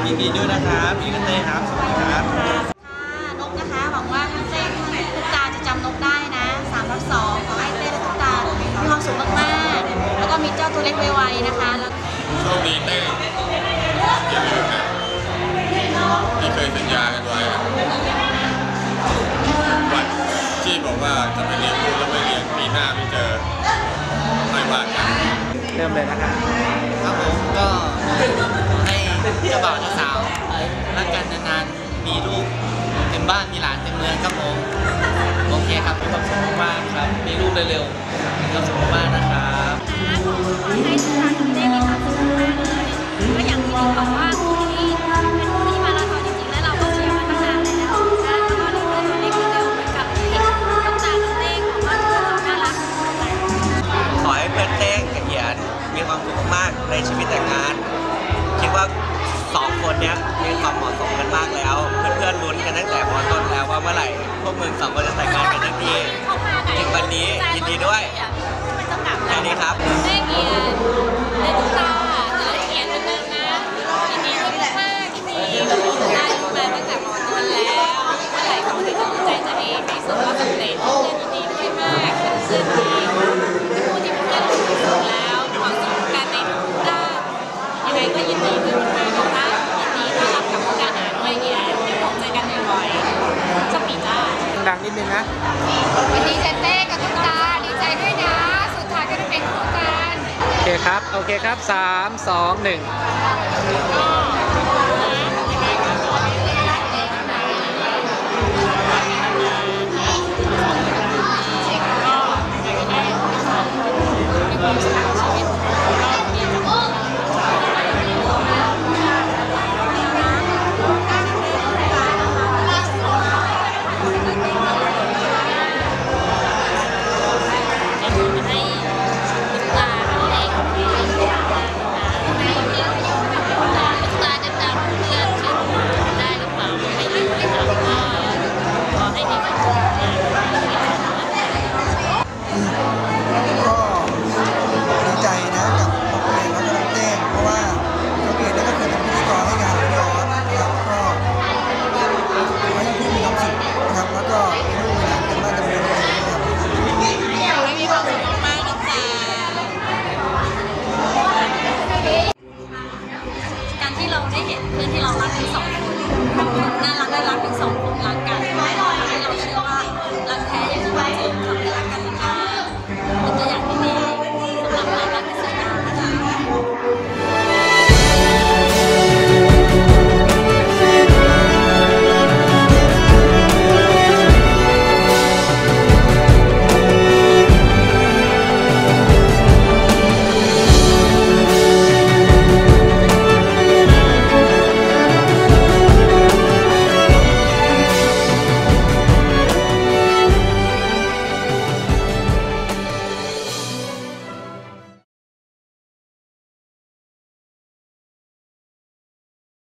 ยินดีด้วยนะครับพี่กันเลยครับสวัสดีครับนกนะคะหวังว่าทั้งเต้ทุกตาจะจำนกได้นะ3/2ขอให้เต้และทุกตามีความสุขมากๆแล้วก็มีเจ้าตัวเล็กไวๆนะคะแล้วโชคดีเต้อย่าลืมนะที่เคยสัญญากันไว้วันที่บอกว่าจะไปเรียนรู้แล้วไปเรียนปีหน้าไม่เจอไม่ว่ากันเริ่มเลยนะครับครับผมก็ให้เจ้าบ่าวเจ้าสาวรักกันนานๆมีลูกเต็มบ้านมีหลานเต็มเมืองครับผมโอเคครับมีความสุขมากครับมีลูกเร็วๆมีความสุขมากนะครับขอให้ทุกท่านได้มีความสุขมากเลยก็อย่างที่บอกว่าคู่นี้เป็นคู่ที่มาราธอนจริงๆและเราก็เชียร์มาตั้งนานแล้วนะแล้วก็ลูกตัวเล็กเร็วเหมือนกับที่ต้องตาต้องเต้งของว่าเราน่ารักขอให้เพื่อนเต้งกับเหียนมีความสุขมากในชีวิตแต่งงานคิดว่า2 คนนี้มีความเหมาะสมกันมากแล้วเพื่อนๆลุ้นกันตั้งแต่ม.ต้นแล้วว่าเมื่อไหร่พวกมึง2 คนจะแต่งงานกันทันทีถึงวันนี้ยินดีด้วยแค่นี้ครับเต้เหียนในทุกตาจะเหียนเหมือนเดิมนะยินดีด้วยมากๆที่มีได้มาตั้งแต่ม.ต้นแล้วเมื่อไหร่เขาจะตั้งใจจะให้สุดว่าสำเร็จยินดีด้วยมากเป็นเพื่อนที่ผู้ที่เป็นเพื่อนที่สุดแล้วความสุขกันในทุกด้านยังไงก็ยินดีด้วยมากๆนะคะยินดีต้อนรับกับการหาด้วยเหียนที่ผมเจอกันบ่อยๆสปีดจ้าดังนิดนึงนะวันนี้เต้กับตุ๊กตาดีใจด้วยนะสุดท้ายก็ได้เป็นคู่กันโอเคครับโอเคครับ3 2 1 การที่เราได้เห็นเพื่อนที่เรารักทั้ง2 คน